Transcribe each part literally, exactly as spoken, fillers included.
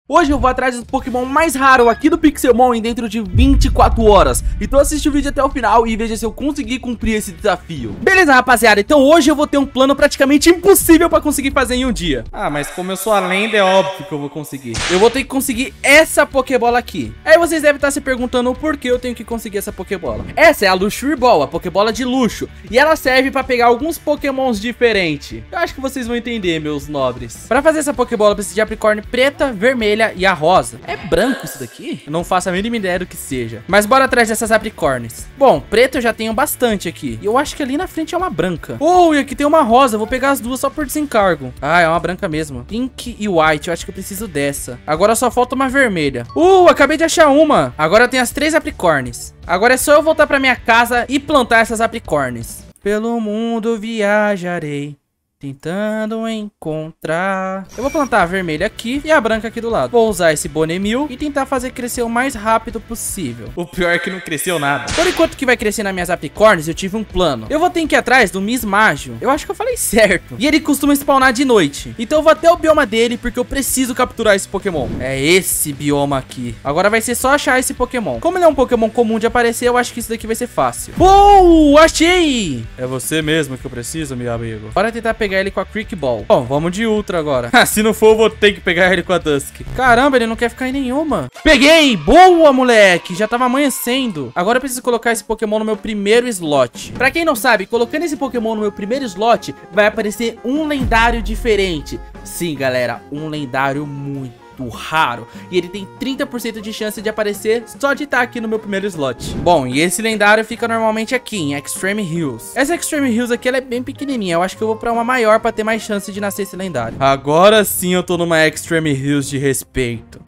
Hoje eu vou atrás do Pokémon mais raro aqui do Pixelmon dentro de vinte e quatro horas. Então assiste o vídeo até o final e veja se eu conseguir cumprir esse desafio. Beleza, rapaziada? Então hoje eu vou ter um plano praticamente impossível pra conseguir fazer em um dia. Ah, mas como eu sou a lenda, é óbvio que eu vou conseguir. Eu vou ter que conseguir essa Pokébola aqui. Aí vocês devem estar se perguntando por que eu tenho que conseguir essa Pokébola. Essa é a Luxury Ball, a Pokébola de luxo. E ela serve pra pegar alguns Pokémons diferentes. Eu acho que vocês vão entender, meus nobres. Pra fazer essa Pokébola, eu preciso de Apricorn preta, vermelha e a rosa. É branco isso daqui? Eu não faço a mínima ideia do que seja. Mas bora atrás dessas Apricorns. Bom, preto eu já tenho bastante aqui. E eu acho que ali na frente é uma branca. Oh, e aqui tem uma rosa. Eu vou pegar as duas só por desencargo. Ah, é uma branca mesmo. Pink e white. Eu acho que eu preciso dessa. Agora só falta uma vermelha. Uh, acabei de achar uma. Agora tem as três Apricorns. Agora é só eu voltar pra minha casa e plantar essas Apricorns. Pelo mundo viajarei, tentando encontrar. Eu vou plantar a vermelha aqui e a branca aqui do lado. Vou usar esse Bonemil e tentar fazer crescer o mais rápido possível. O pior é que não cresceu nada. Por enquanto que vai crescer nas minhas Apricorns, eu tive um plano. Eu vou ter que ir atrás do Mismágio. Eu acho que eu falei certo. E ele costuma spawnar de noite. Então eu vou até o bioma dele porque eu preciso capturar esse Pokémon. É esse bioma aqui. Agora vai ser só achar esse Pokémon. Como ele é um Pokémon comum de aparecer, eu acho que isso daqui vai ser fácil. Oh, achei! É você mesmo que eu preciso, meu amigo. Bora tentar pegar ele com a Crick Ball. Bom, vamos de Ultra agora. Se não for, eu vou ter que pegar ele com a Dusk. Caramba, ele não quer ficar em nenhuma. Peguei! Boa, moleque! Já tava amanhecendo. Agora eu preciso colocar esse Pokémon no meu primeiro slot. Pra quem não sabe, colocando esse Pokémon no meu primeiro slot, vai aparecer um lendário diferente. Sim, galera, um lendário muito raro, e ele tem trinta por cento de chance de aparecer só de estar aqui no meu primeiro slot. Bom, e esse lendário fica normalmente aqui em Extreme Hills. Essa Extreme Hills aqui, ela é bem pequenininha. Eu acho que eu vou pra uma maior pra ter mais chance de nascer esse lendário. Agora sim eu tô numa Extreme Hills de respeito.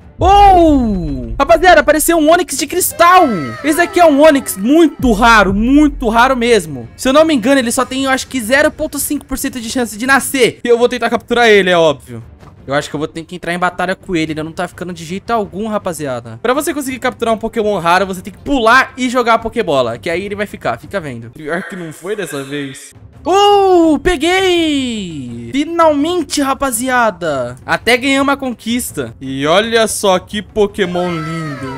Oh! Rapaziada, apareceu um Onix de cristal. Esse aqui é um Onix muito raro, muito raro mesmo. Se eu não me engano, ele só tem, eu acho que zero ponto cinco por cento de chance de nascer. E eu vou tentar capturar ele, é óbvio. Eu acho que eu vou ter que entrar em batalha com ele. Ele não tá ficando de jeito algum, rapaziada. Pra você conseguir capturar um Pokémon raro, você tem que pular e jogar a Pokébola, que aí ele vai ficar, fica vendo. Pior que não foi dessa vez. Uh, peguei! Finalmente, rapaziada. Até ganhei uma conquista. E olha só que Pokémon lindo.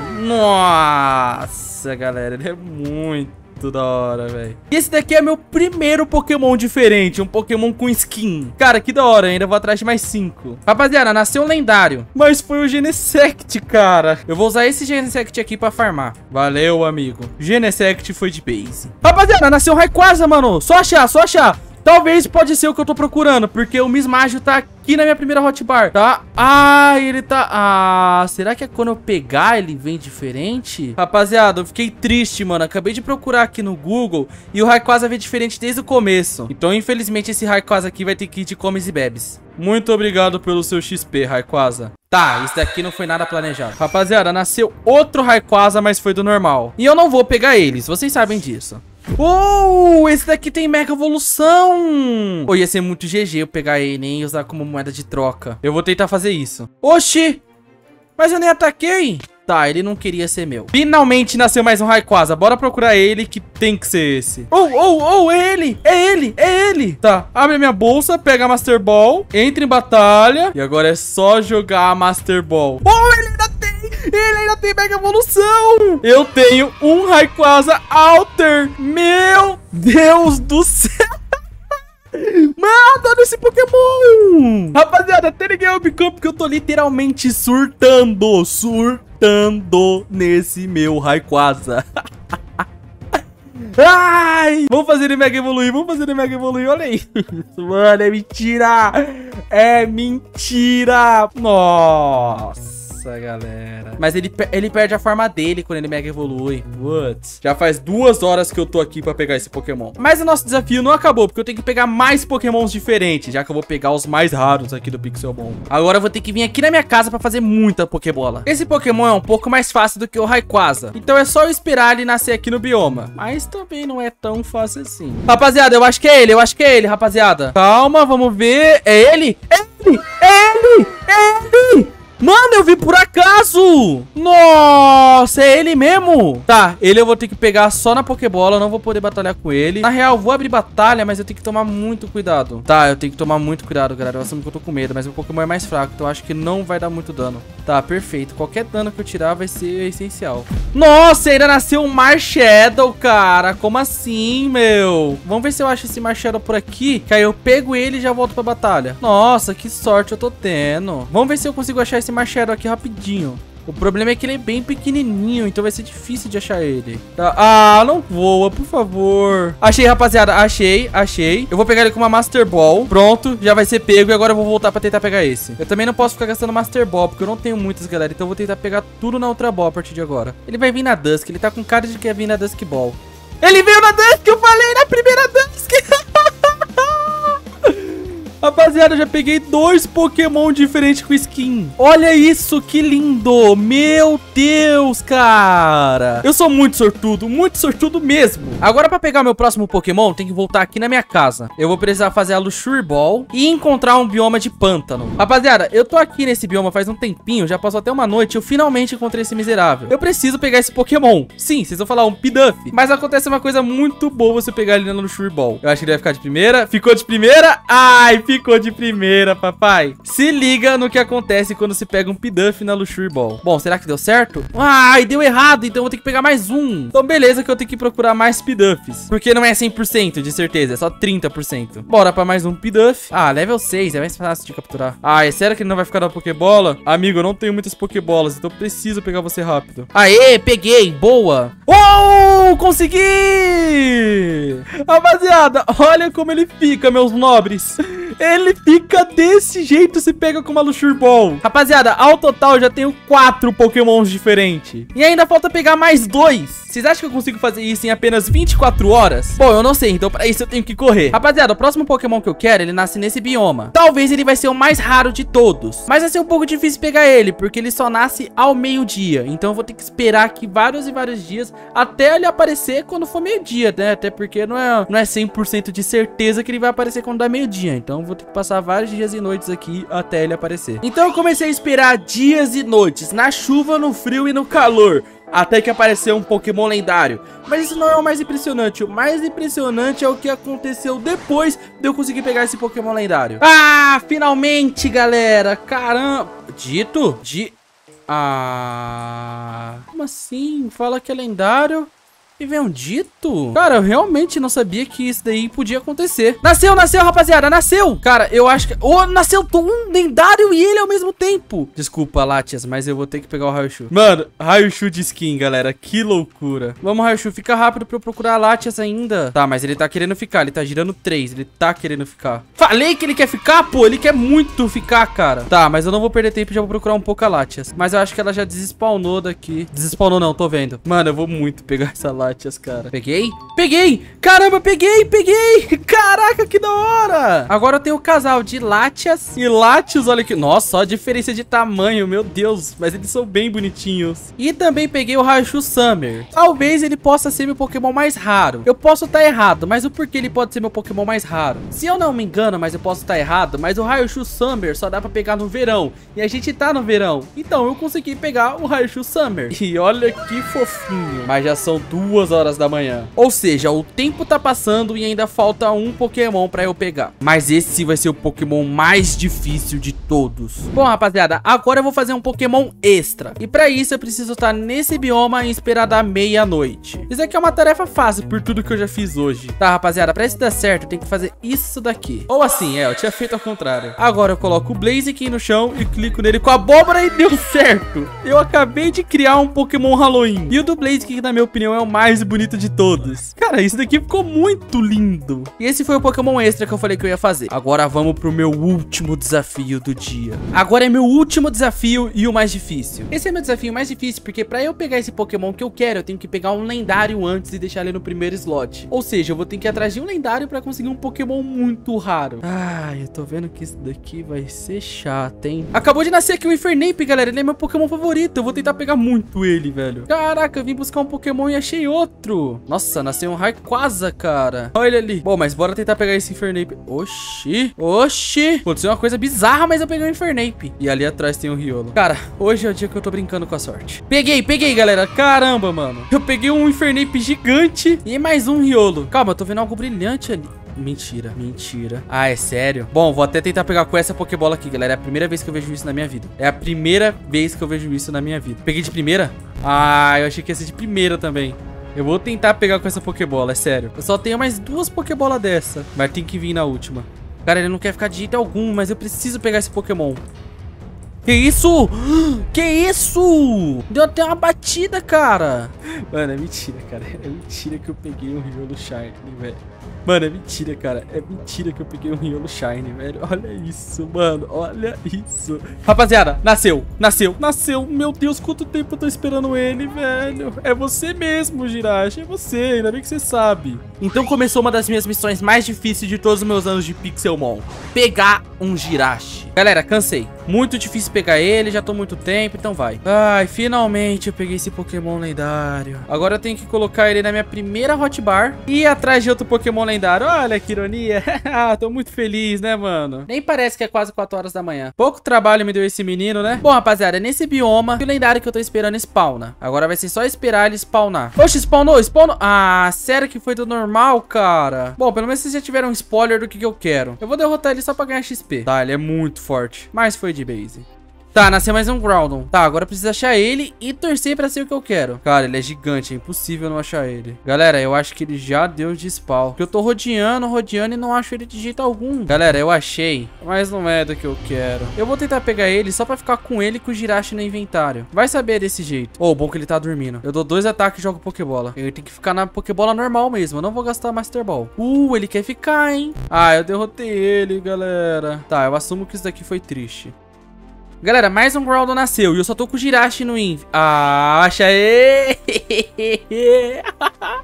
Nossa, galera, ele é muito da hora, velho. E esse daqui é meu primeiro Pokémon diferente, um Pokémon com skin. Cara, que da hora, ainda vou atrás de mais cinco. Rapaziada, nasceu um lendário, mas foi o Genesect, cara. Eu vou usar esse Genesect aqui pra farmar. Valeu, amigo. Genesect foi de base. Rapaziada, nasceu um Rayquaza, mano. Só achar, só achar. Talvez pode ser o que eu tô procurando, porque o Mismágio tá aqui na minha primeira hotbar, tá? Ah, ele tá... Ah, será que é quando eu pegar ele vem diferente? Rapaziada, eu fiquei triste, mano. Acabei de procurar aqui no Google e o Rayquaza veio diferente desde o começo. Então, infelizmente, esse Rayquaza aqui vai ter que ir de comes e bebes. Muito obrigado pelo seu X P, Rayquaza. Tá, isso daqui não foi nada planejado. Rapaziada, nasceu outro Rayquaza, mas foi do normal. E eu não vou pegar eles, vocês sabem disso. Oh, esse daqui tem mega evolução. Oh, ia ser muito G G eu pegar ele, hein, e usar como moeda de troca. Eu vou tentar fazer isso. Oxi, mas eu nem ataquei. Tá, ele não queria ser meu. Finalmente nasceu mais um Rayquaza. Bora procurar ele, que tem que ser esse. Oh, oh, oh, é ele, é ele, é ele. Tá, abre a minha bolsa, pega a Master Ball, entra em batalha. E agora é só jogar a Master Ball. Oh, ele ainda tem. Ele ainda tem mega evolução. Eu tenho um Rayquaza Alter. Meu Deus do céu. Mano, olha esse Pokémon. Rapaziada, até ninguém vai campo porque eu tô literalmente surtando. Surtando nesse meu Rayquaza. Ai, vamos fazer ele mega evoluir, vamos fazer ele mega evoluir, olha aí. Mano, é mentira. É mentira. Nossa, galera. Mas ele, ele perde a forma dele quando ele mega evolui. What? Já faz duas horas que eu tô aqui pra pegar esse Pokémon. Mas o nosso desafio não acabou, porque eu tenho que pegar mais Pokémons diferentes, já que eu vou pegar os mais raros aqui do Pixelmon. Agora eu vou ter que vir aqui na minha casa pra fazer muita Pokébola. Esse Pokémon é um pouco mais fácil do que o Rayquaza, então é só eu esperar ele nascer aqui no bioma. Mas também não é tão fácil assim. Rapaziada, eu acho que é ele, eu acho que é ele, rapaziada. Calma, vamos ver. É ele? É ele! É ele! É ele! Mano, eu vi por acaso. Nossa, é ele mesmo. Tá, ele eu vou ter que pegar só na Pokébola. Eu não vou poder batalhar com ele. Na real, eu vou abrir batalha, mas eu tenho que tomar muito cuidado. Tá, eu tenho que tomar muito cuidado, galera. Eu assumo que eu tô com medo, mas o Pokémon é mais fraco, então eu acho que não vai dar muito dano. Tá, perfeito. Qualquer dano que eu tirar vai ser essencial. Nossa, ainda nasceu um Marshadow, cara. Como assim, meu? Vamos ver se eu acho esse Marshadow por aqui, que aí eu pego ele e já volto pra batalha. Nossa, que sorte eu tô tendo. Vamos ver se eu consigo achar esse Marshadow aqui rapidinho. O problema é que ele é bem pequenininho, então vai ser difícil de achar ele. Tá. Ah, não voa, por favor. Achei, rapaziada. Achei, achei. Eu vou pegar ele com uma Master Ball. Pronto, já vai ser pego e agora eu vou voltar pra tentar pegar esse. Eu também não posso ficar gastando Master Ball, porque eu não tenho muitas, galera. Então eu vou tentar pegar tudo na Ultra Ball a partir de agora. Ele vai vir na Dusk, ele tá com cara de que ia vir na Dusk Ball. Ele veio na Dusk, eu falei na primeira Dusk. Rapaziada, eu já peguei dois Pokémon diferentes com skin. Olha isso, que lindo. Meu Deus, cara. Eu sou muito sortudo, muito sortudo mesmo. Agora, pra pegar meu próximo Pokémon, tem que voltar aqui na minha casa. Eu vou precisar fazer a Luxure Ball e encontrar um bioma de pântano. Rapaziada, eu tô aqui nesse bioma faz um tempinho, já passou até uma noite. Eu finalmente encontrei esse miserável. Eu preciso pegar esse Pokémon. Sim, vocês vão falar um Pidove. Mas acontece uma coisa muito boa se eu pegar ele na Luxure Ball. Eu acho que ele vai ficar de primeira. Ficou de primeira. Ai, ficou de primeira, papai. Se liga no que acontece quando se pega um Pidove na Luxure Ball. Bom, será que deu certo? Ai, deu errado, então eu vou ter que pegar mais um. Então beleza que eu tenho que procurar mais Pidoves, porque não é cem por cento de certeza, é só trinta por cento. Bora pra mais um Pidove. Ah, level seis, é mais fácil de capturar. Ah, é sério que ele não vai ficar na Pokébola? Amigo, eu não tenho muitas Pokébolas, então eu preciso pegar você rápido. Aê, peguei, boa. Oh, consegui! Rapaziada, olha como ele fica, meus nobres. Ele fica desse jeito se pega com uma Luxure Ball. Rapaziada, ao total eu já tenho quatro Pokémons diferentes. E ainda falta pegar mais dois. Vocês acham que eu consigo fazer isso em apenas vinte e quatro horas? Bom, eu não sei, então pra isso eu tenho que correr. Rapaziada, o próximo Pokémon que eu quero, ele nasce nesse bioma. Talvez ele vai ser o mais raro de todos, mas vai ser um pouco difícil pegar ele, porque ele só nasce ao meio-dia. Então eu vou ter que esperar aqui vários e vários dias até ele aparecer quando for meio-dia, né? Até porque não é, não é cem por cento de certeza que ele vai aparecer quando dá meio-dia. Então eu vou ter que passar vários dias e noites aqui até ele aparecer. Então eu comecei a esperar dias e noites, na chuva, no frio e no calor, até que apareceu um Pokémon lendário. Mas isso não é o mais impressionante. O mais impressionante é o que aconteceu depois de eu conseguir pegar esse Pokémon lendário. Ah, finalmente, galera. Caramba. Dito? Di... Ah... Como assim? Fala que é lendário e vem um dito? Cara, eu realmente não sabia que isso daí podia acontecer. Nasceu, nasceu, rapaziada, nasceu. Cara, eu acho que... Oh, nasceu um lendário e ele ao mesmo tempo. Desculpa, Latias, mas eu vou ter que pegar o Raichu. Mano, Raichu de skin, galera. Que loucura. Vamos, Raichu, fica rápido pra eu procurar a Latias ainda. Tá, mas ele tá querendo ficar. Ele tá girando três. Ele tá querendo ficar. Falei que ele quer ficar, pô. Ele quer muito ficar, cara. Tá, mas eu não vou perder tempo e já vou procurar um pouco a Latias. Mas eu acho que ela já desespawnou daqui. Desespawnou não, tô vendo. Mano, eu vou muito pegar essa Latias. Latias, cara. Peguei? Peguei! Caramba, peguei, peguei! Caraca, que da hora! Agora eu tenho o casal de Latias e Latios, olha aqui. Nossa, só a diferença de tamanho, meu Deus. Mas eles são bem bonitinhos. E também peguei o Raichu Summer. Talvez ele possa ser meu Pokémon mais raro. Eu posso estar errado, mas o porquê ele pode ser meu Pokémon mais raro? Se eu não me engano, mas eu posso estar errado, mas o Raichu Summer só dá pra pegar no verão. E a gente tá no verão. Então eu consegui pegar o Raichu Summer. E olha que fofinho. Mas já são duas horas da manhã. Ou seja, o tempo tá passando e ainda falta um Pokémon pra eu pegar. Mas esse vai ser o Pokémon mais difícil de todos. Bom, rapaziada, agora eu vou fazer um Pokémon extra. E pra isso eu preciso estar nesse bioma e esperar da meia-noite. Isso aqui é uma tarefa fácil por tudo que eu já fiz hoje. Tá, rapaziada, pra isso dar certo eu tenho que fazer isso daqui. Ou assim, é, eu tinha feito ao contrário. Agora eu coloco o Blaziken no chão e clico nele com a abóbora e deu certo. Eu acabei de criar um Pokémon Halloween. E o do Blaziken, na minha opinião, é o mais mais bonito de todos. Cara, isso daqui ficou muito lindo. E esse foi o Pokémon extra que eu falei que eu ia fazer. Agora vamos pro meu último desafio do dia. Agora é meu último desafio e o mais difícil. Esse é meu desafio mais difícil porque pra eu pegar esse Pokémon que eu quero, eu tenho que pegar um lendário antes e deixar ele no primeiro slot. Ou seja, eu vou ter que ir atrás de um lendário pra conseguir um Pokémon muito raro. Ai, eu tô vendo que isso daqui vai ser chato, hein? Acabou de nascer aqui o Infernape, galera. Ele é meu Pokémon favorito. Eu vou tentar pegar muito ele, velho. Caraca, eu vim buscar um Pokémon e achei outro. outro. Nossa, nasceu um Rayquaza, cara. Olha ali. Bom, mas bora tentar pegar esse Infernape. Oxi. Oxi. Aconteceu uma coisa bizarra, mas eu peguei o Infernape. E ali atrás tem o Riolo. Cara, hoje é o dia que eu tô brincando com a sorte. Peguei, peguei, galera. Caramba, mano. Eu peguei um Infernape gigante e mais um Riolo. Calma, eu tô vendo algo brilhante ali. Mentira, mentira. Ah, é sério? Bom, vou até tentar pegar com essa Pokébola aqui, galera. É a primeira vez que eu vejo isso na minha vida. É a primeira vez que eu vejo isso na minha vida. Peguei de primeira? Ah, eu achei que ia ser de primeira também. Eu vou tentar pegar com essa Pokébola, é sério. Eu só tenho mais duas Pokébolas dessa. Mas tem que vir na última. Cara, ele não quer ficar de jeito algum, mas eu preciso pegar esse Pokémon. Que isso? Que isso? Deu até uma batida, cara. Mano, é mentira, cara. É mentira que eu peguei um Riolo Shine, velho. Mano, é mentira, cara. É mentira que eu peguei um Riolo Shine, velho. Olha isso, mano. Olha isso. Rapaziada, nasceu. Nasceu. Nasceu. Meu Deus, quanto tempo eu tô esperando ele, velho. É você mesmo, Jirachi. É você. Ainda bem que você sabe. Então começou uma das minhas missões mais difíceis de todos os meus anos de Pixelmon. Pegar um Jirachi. Galera, cansei. Muito difícil pegar ele. Já tô muito tempo, então vai. Ai, finalmente eu peguei esse Pokémon lendário. Agora eu tenho que colocar ele na minha primeira Hotbar e ir atrás de outro Pokémon lendário. Olha que ironia. Tô muito feliz, né, mano? Nem parece que é quase quatro horas da manhã. Pouco trabalho me deu esse menino, né? Bom, rapaziada, nesse bioma, o lendário que eu tô esperando spawna. Agora vai ser só esperar ele spawnar. Oxe, spawnou, spawnou. Ah, sério que foi do normal, cara? Bom, pelo menos vocês já tiveram um spoiler do que, que eu quero. Eu vou derrotar ele só pra ganhar X P. Tá, ele é muito forte. Mas foi de base. Tá, nasceu mais um Groudon. Tá, agora eu preciso achar ele e torcer pra ser o que eu quero. Cara, ele é gigante, é impossível não achar ele. Galera, eu acho que ele já deu de spawn. Porque eu tô rodeando, rodeando e não acho ele de jeito algum. Galera, eu achei, mas não é do que eu quero. Eu vou tentar pegar ele só pra ficar com ele e com o Jirachi no inventário. Vai saber desse jeito. Oh, bom que ele tá dormindo. Eu dou dois ataques e jogo Pokébola. Eu tenho que ficar na Pokébola normal mesmo. Eu não vou gastar Master Ball. Uh, ele quer ficar, hein? Ah, eu derrotei ele, galera. Tá, eu assumo que isso daqui foi triste. Galera, mais um Groudon nasceu e eu só tô com o Jirachi no Inv. Ah, acha aí. Ah,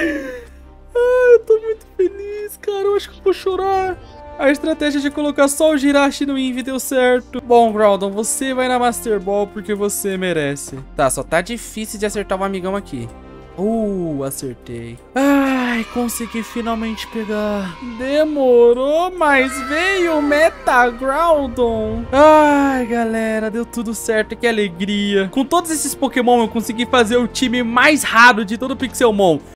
eu tô muito feliz, cara. Eu acho que eu vou chorar. A estratégia de colocar só o Jirachi no Inv deu certo. Bom, Groudon, você vai na Master Ball porque você merece. Tá, só tá difícil de acertar um amigão aqui. Uh, acertei. Ai, consegui finalmente pegar. Demorou, mas veio o Meta Groudon. Ai, galera, deu tudo certo, que alegria. Com todos esses Pokémon eu consegui fazer o time mais raro de todo o Pixelmon.